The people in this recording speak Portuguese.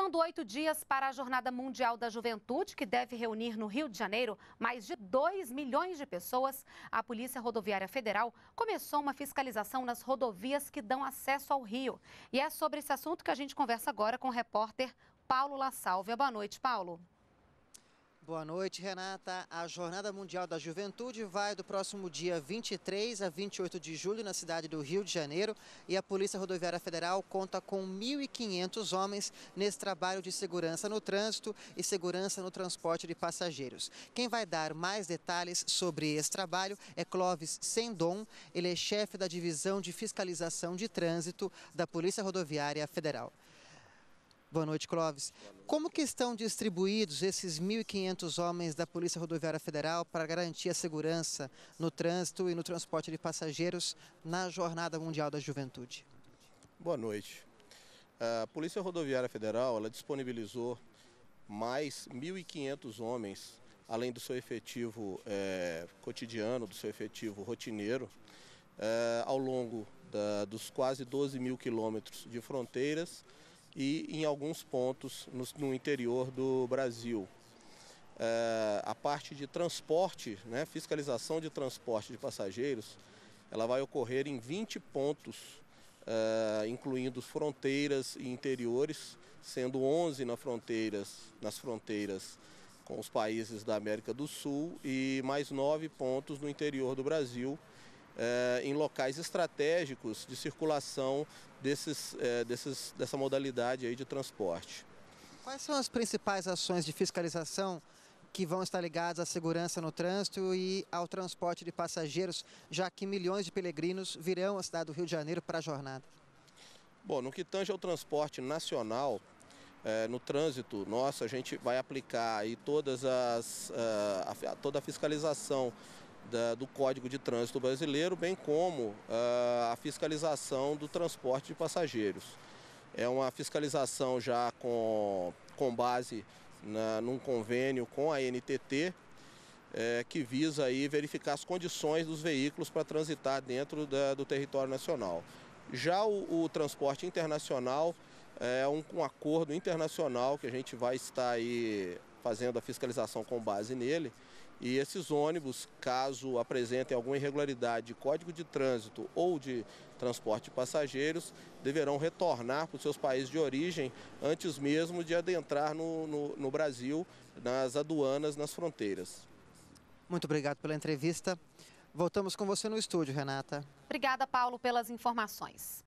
Faltando 8 dias para a Jornada Mundial da Juventude, que deve reunir no Rio de Janeiro mais de 2 milhões de pessoas, a Polícia Rodoviária Federal começou uma fiscalização nas rodovias que dão acesso ao Rio. E é sobre esse assunto que a gente conversa agora com o repórter Paulo La Sálvia. Boa noite, Paulo. Boa noite, Renata. A Jornada Mundial da Juventude vai do próximo dia 23 a 28 de julho na cidade do Rio de Janeiro e a Polícia Rodoviária Federal conta com 1.500 homens nesse trabalho de segurança no trânsito e segurança no transporte de passageiros. Quem vai dar mais detalhes sobre esse trabalho é Clóvis Sendon. Ele é chefe da Divisão de Fiscalização de Trânsito da Polícia Rodoviária Federal. Boa noite, Clóvis. Como que estão distribuídos esses 1.500 homens da Polícia Rodoviária Federal para garantir a segurança no trânsito e no transporte de passageiros na Jornada Mundial da Juventude? Boa noite. A Polícia Rodoviária Federal ela disponibilizou mais 1.500 homens, além do seu efetivo cotidiano, do seu efetivo rotineiro, ao longo dos quase 12 mil quilômetros de fronteiras e em alguns pontos no interior do Brasil. A parte de transporte, fiscalização de transporte de passageiros, ela vai ocorrer em 20 pontos, incluindo fronteiras e interiores, sendo 11 nas fronteiras com os países da América do Sul e mais 9 pontos no interior do Brasil, em locais estratégicos de circulação dessa modalidade aí de transporte. Quais são as principais ações de fiscalização que vão estar ligadas à segurança no trânsito e ao transporte de passageiros, já que milhões de peregrinos virão à cidade do Rio de Janeiro para a jornada? Bom, no que tange ao transporte nacional, no trânsito nosso, a gente vai aplicar aí toda a fiscalização do Código de Trânsito Brasileiro, bem como a fiscalização do transporte de passageiros. É uma fiscalização já com base num convênio com a NTT, que visa aí verificar as condições dos veículos para transitar dentro do território nacional. Já o transporte internacional é um acordo internacional que a gente vai estar aí fazendo a fiscalização com base nele. E esses ônibus, caso apresentem alguma irregularidade de código de trânsito ou de transporte de passageiros, deverão retornar para os seus países de origem antes mesmo de adentrar no Brasil, nas aduanas, nas fronteiras. Muito obrigado pela entrevista. Voltamos com você no estúdio, Renata. Obrigada, Paulo, pelas informações.